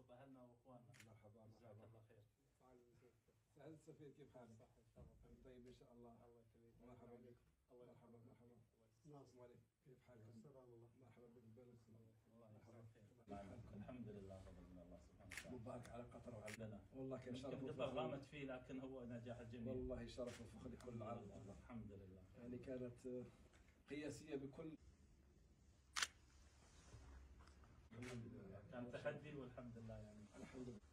اشوف اهلنا واخواننا. مرحبا جزاك الله خير. سعادة السفير كيف حالك؟ صح ان شاء الله. طيب ان شاء الله. الله يخليك. مرحبا بك. الله مرحبا مرحبا. ناصر عليك كيف حالكم؟ السلام الله. مرحبا بك بالبلد. الله يجزاك خير. الحمد لله فضل من الله سبحانه وتعالى. مبارك على قطر وعلى لنا. والله كان شرف يمكن قطر غامت فيه لكن هو نجاح الجميع. والله شرف وفخر لكل العرب والله. الحمد لله. يعني كانت قياسية بكل. كان تحدي والحمد لله يعني. الحمد لله.